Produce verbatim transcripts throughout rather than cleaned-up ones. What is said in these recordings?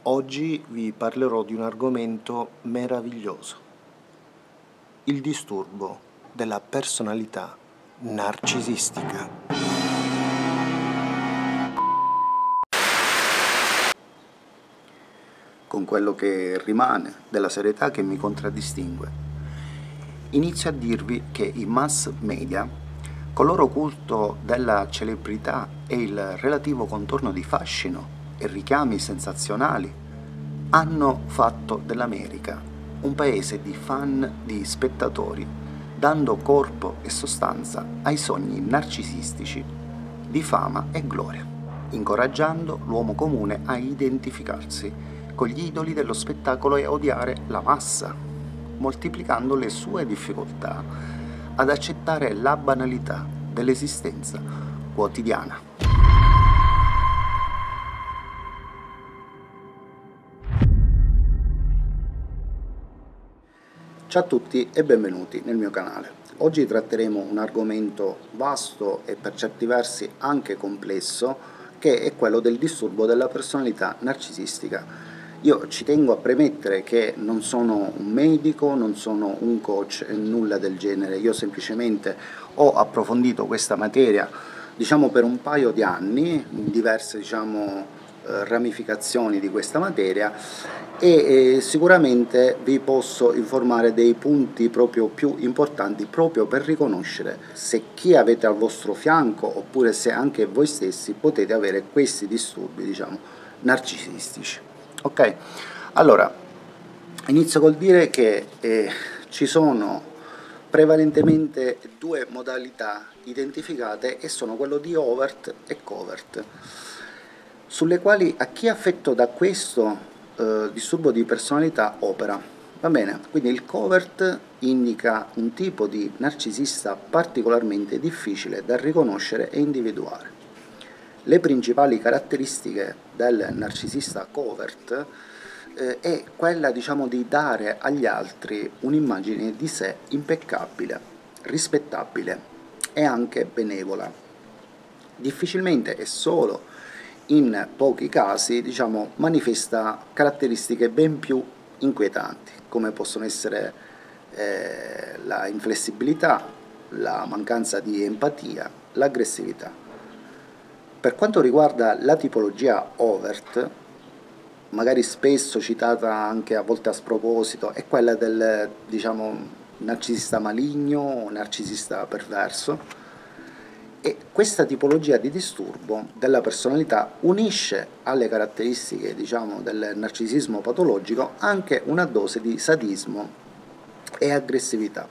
Oggi vi parlerò di un argomento meraviglioso, il disturbo della personalità narcisistica. Con quello che rimane della serietà che mi contraddistingue, inizio a dirvi che i mass media, con il loro culto della celebrità e il relativo contorno di fascino e richiami sensazionali, hanno fatto dell'America un paese di fan, di spettatori, dando corpo e sostanza ai sogni narcisistici di fama e gloria, incoraggiando l'uomo comune a identificarsi con gli idoli dello spettacolo e a odiare la massa, moltiplicando le sue difficoltà ad accettare la banalità dell'esistenza quotidiana. Ciao a tutti e benvenuti nel mio canale. Oggi tratteremo un argomento vasto e per certi versi anche complesso, che è quello del disturbo della personalità narcisistica. Io ci tengo a premettere che non sono un medico, non sono un coach e nulla del genere. Io semplicemente ho approfondito questa materia, diciamo, per un paio di anni, in diverse, diciamo, ramificazioni di questa materia, e eh, sicuramente vi posso informare dei punti proprio più importanti, proprio per riconoscere se chi avete al vostro fianco oppure se anche voi stessi potete avere questi disturbi, diciamo, narcisistici. Ok? Allora, inizio col dire che eh, ci sono prevalentemente due modalità identificate e sono quello di overt e covert, sulle quali a chi è affetto da questo eh, disturbo di personalità opera. Va bene? Quindi il covert indica un tipo di narcisista particolarmente difficile da riconoscere e individuare. Le principali caratteristiche del narcisista covert eh, è quella, diciamo, di dare agli altri un'immagine di sé impeccabile, rispettabile e anche benevola. Difficilmente e solo in pochi casi, diciamo, manifesta caratteristiche ben più inquietanti, come possono essere eh, la inflessibilità, la mancanza di empatia, l'aggressività. Per quanto riguarda la tipologia overt, magari spesso citata anche a volte a sproposito, è quella del, diciamo, narcisista maligno o narcisista perverso. E questa tipologia di disturbo della personalità unisce alle caratteristiche, diciamo, del narcisismo patologico anche una dose di sadismo e aggressività.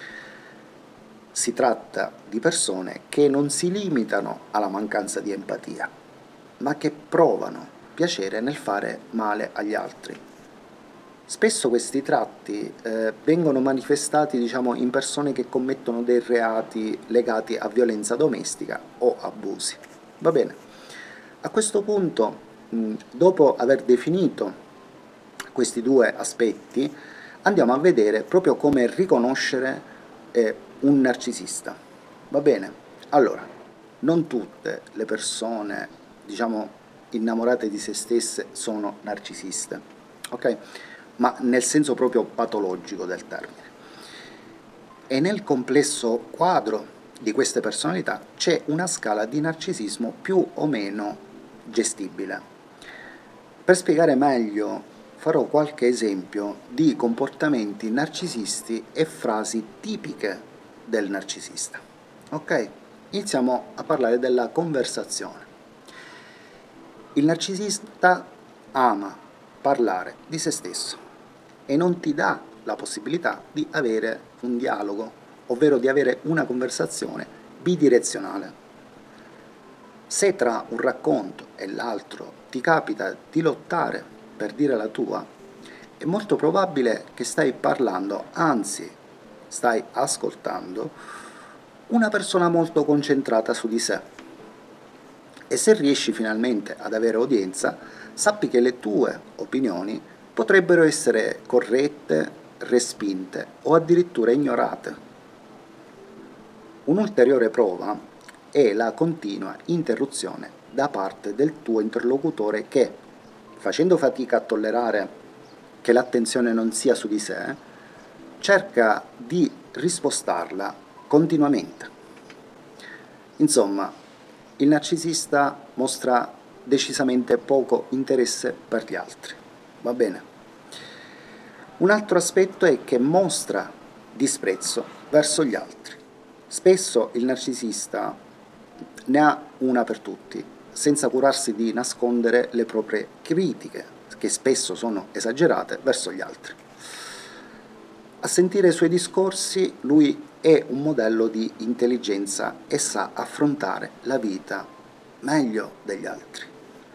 Si tratta di persone che non si limitano alla mancanza di empatia, ma che provano piacere nel fare male agli altri. Spesso questi tratti eh, vengono manifestati, diciamo, in persone che commettono dei reati legati a violenza domestica o abusi. Va bene? A questo punto, mh, dopo aver definito questi due aspetti, andiamo a vedere proprio come riconoscere eh, un narcisista. Va bene? Allora, non tutte le persone, diciamo, innamorate di se stesse sono narcisiste, ok? Ma nel senso proprio patologico del termine. E nel complesso quadro di queste personalità c'è una scala di narcisismo più o meno gestibile. Per spiegare meglio farò qualche esempio di comportamenti narcisisti e frasi tipiche del narcisista. Ok? Iniziamo a parlare della conversazione. Il narcisista ama parlare di se stesso e non ti dà la possibilità di avere un dialogo, ovvero di avere una conversazione bidirezionale. Se tra un racconto e l'altro ti capita di lottare per dire la tua, è molto probabile che stai parlando, anzi stai ascoltando, una persona molto concentrata su di sé. E se riesci finalmente ad avere udienza, sappi che le tue opinioni potrebbero essere corrette, respinte o addirittura ignorate. Un'ulteriore prova è la continua interruzione da parte del tuo interlocutore che, facendo fatica a tollerare che l'attenzione non sia su di sé, cerca di rispostarla continuamente. Insomma, il narcisista mostra decisamente poco interesse per gli altri, va bene? Un altro aspetto è che mostra disprezzo verso gli altri. Spesso il narcisista ne ha una per tutti, senza curarsi di nascondere le proprie critiche, che spesso sono esagerate, verso gli altri. A sentire i suoi discorsi, lui è un modello di intelligenza e sa affrontare la vita meglio degli altri.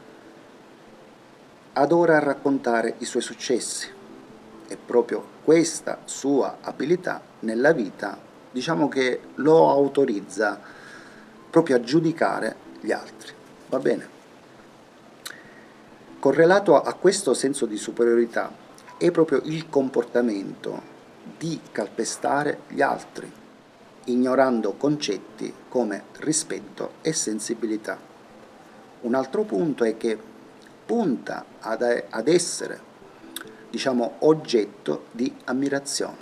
Adora raccontare i suoi successi e proprio questa sua abilità nella vita, diciamo che lo autorizza proprio a giudicare gli altri, va bene? Correlato a questo senso di superiorità è proprio il comportamento di calpestare gli altri, ignorando concetti come rispetto e sensibilità. Un altro punto è che punta ad, ad essere, diciamo, oggetto di ammirazione.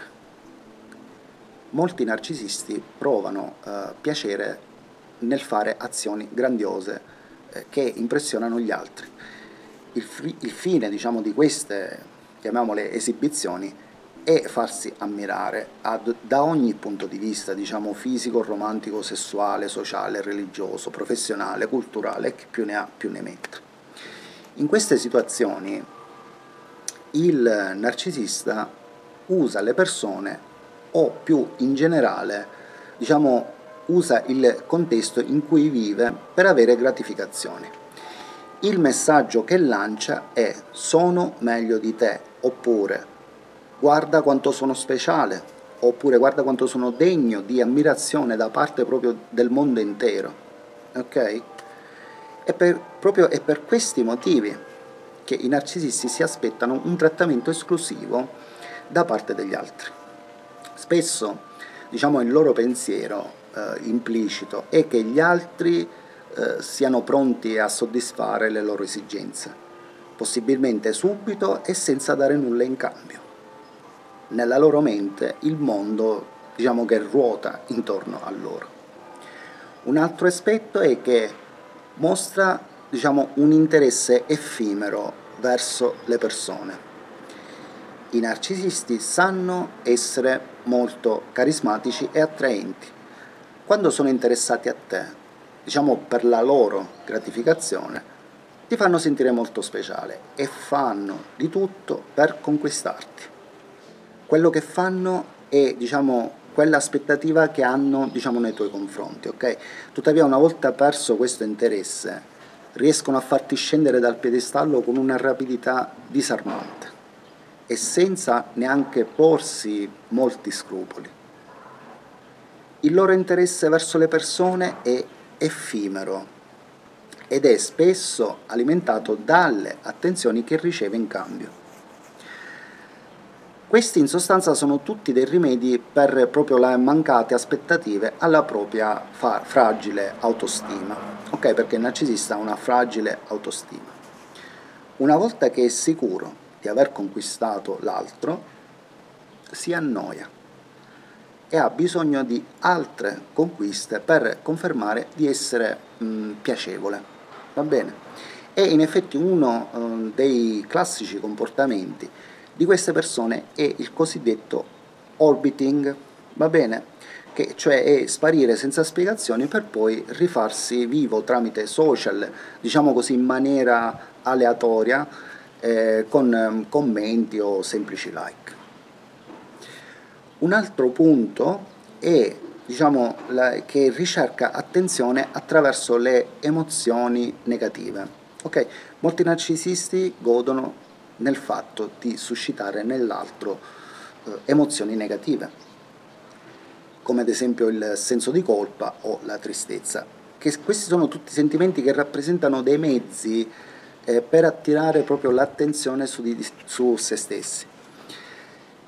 Molti narcisisti provano eh, piacere nel fare azioni grandiose eh, che impressionano gli altri. Il, il fine, diciamo, di queste, chiamiamole, esibizioni è farsi ammirare ad, da ogni punto di vista, diciamo, fisico, romantico, sessuale, sociale, religioso, professionale, culturale, e chi più ne ha più ne metta. In queste situazioni il narcisista usa le persone o più in generale, diciamo, usa il contesto in cui vive per avere gratificazioni. Il messaggio che lancia è: sono meglio di te, oppure guarda quanto sono speciale, oppure guarda quanto sono degno di ammirazione da parte proprio del mondo intero, ok? E per, proprio è per questi motivi che i narcisisti si aspettano un trattamento esclusivo da parte degli altri. Spesso, diciamo, il loro pensiero eh, implicito è che gli altri eh, siano pronti a soddisfare le loro esigenze, possibilmente subito e senza dare nulla in cambio. Nella loro mente il mondo, diciamo, che ruota intorno a loro. Un altro aspetto è che mostra, diciamo, un interesse effimero verso le persone. I narcisisti sanno essere molto carismatici e attraenti. Quando sono interessati a te, diciamo, per la loro gratificazione, ti fanno sentire molto speciale e fanno di tutto per conquistarti. Quello che fanno è, diciamo, quell'aspettativa che hanno, diciamo, nei tuoi confronti, ok? Tuttavia, una volta perso questo interesse, riescono a farti scendere dal piedistallo con una rapidità disarmante e senza neanche porsi molti scrupoli. Il loro interesse verso le persone è effimero ed è spesso alimentato dalle attenzioni che riceve in cambio. Questi in sostanza sono tutti dei rimedi per proprio le mancate aspettative alla propria fragile autostima, ok? Perché il narcisista ha una fragile autostima. Una volta che è sicuro di aver conquistato l'altro, si annoia e ha bisogno di altre conquiste per confermare di essere mh, piacevole, va bene? E in effetti uno uh, dei classici comportamenti di queste persone è il cosiddetto orbiting, va bene? Che cioè è sparire senza spiegazioni per poi rifarsi vivo tramite social, diciamo così, in maniera aleatoria, eh, con um, commenti o semplici like. Un altro punto è, diciamo, la, che ricerca attenzione attraverso le emozioni negative. Ok? Molti narcisisti godono nel fatto di suscitare nell'altro eh, emozioni negative, come ad esempio il senso di colpa o la tristezza, che questi sono tutti sentimenti che rappresentano dei mezzi eh, per attirare proprio l'attenzione su, di, su se stessi.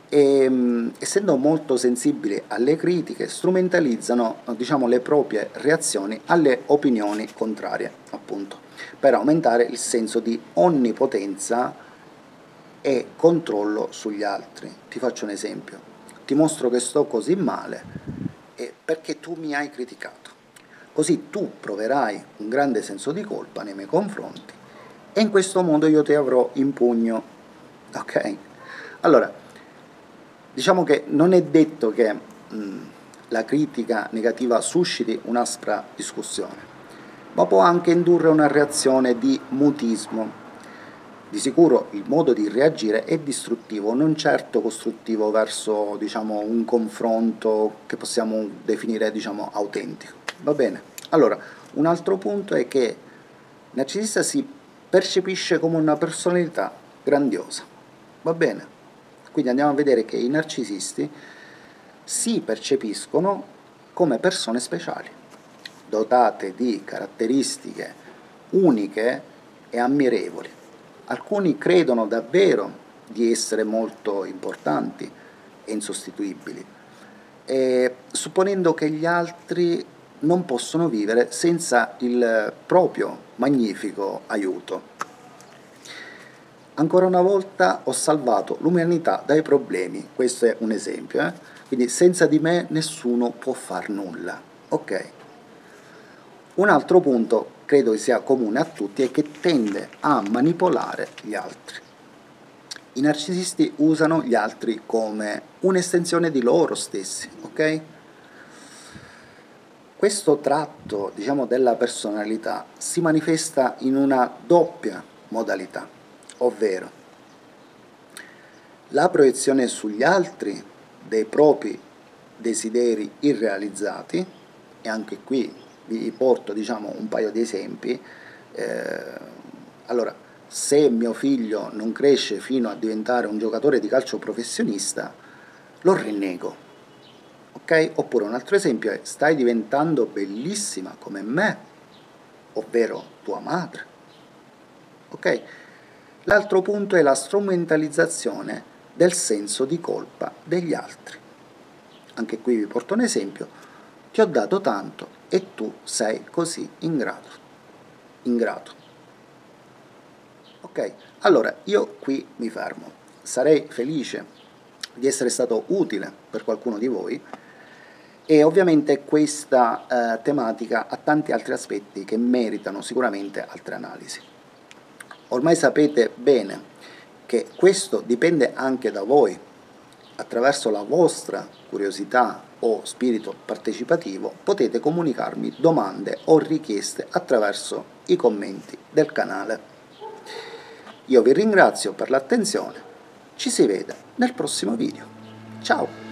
e mh, essendo molto sensibili alle critiche, strumentalizzano, diciamo, le proprie reazioni alle opinioni contrarie, appunto, per aumentare il senso di onnipotenza e controllo sugli altri. Ti faccio un esempio: ti mostro che sto così male e perché tu mi hai criticato, così tu proverai un grande senso di colpa nei miei confronti e in questo modo io ti avrò in pugno, ok? Allora, diciamo che non è detto che mh, la critica negativa susciti un'aspra discussione, ma può anche indurre una reazione di mutismo. Di sicuro il modo di reagire è distruttivo, non certo costruttivo verso, diciamo, un confronto che possiamo definire, diciamo, autentico. Va bene? Allora, un altro punto è che il narcisista si percepisce come una personalità grandiosa. Va bene? Quindi andiamo a vedere che i narcisisti si percepiscono come persone speciali, dotate di caratteristiche uniche e ammirevoli. Alcuni credono davvero di essere molto importanti e insostituibili, e supponendo che gli altri non possono vivere senza il proprio magnifico aiuto. Ancora una volta ho salvato l'umanità dai problemi, questo è un esempio, eh? Quindi senza di me nessuno può far nulla, ok? Un altro punto, credo che sia comune a tutti, è che tende a manipolare gli altri. I narcisisti usano gli altri come un'estensione di loro stessi, ok? Questo tratto, diciamo, della personalità si manifesta in una doppia modalità, ovvero la proiezione sugli altri dei propri desideri irrealizzati, e anche qui vi porto, diciamo, un paio di esempi. Eh, allora, se mio figlio non cresce fino a diventare un giocatore di calcio professionista, lo rinnego, ok? Oppure un altro esempio è: stai diventando bellissima come me, ovvero tua madre, ok? L'altro punto è la strumentalizzazione del senso di colpa degli altri. Anche qui vi porto un esempio: ti ho dato tanto e tu sei così ingrato. ingrato. Ok? Allora, io qui mi fermo. Sarei felice di essere stato utile per qualcuno di voi, e ovviamente questa eh, tematica ha tanti altri aspetti che meritano sicuramente altre analisi. Ormai sapete bene che questo dipende anche da voi. Attraverso la vostra curiosità o spirito partecipativo potete comunicarmi domande o richieste attraverso i commenti del canale. Io vi ringrazio per l'attenzione, ci si vede nel prossimo video. Ciao!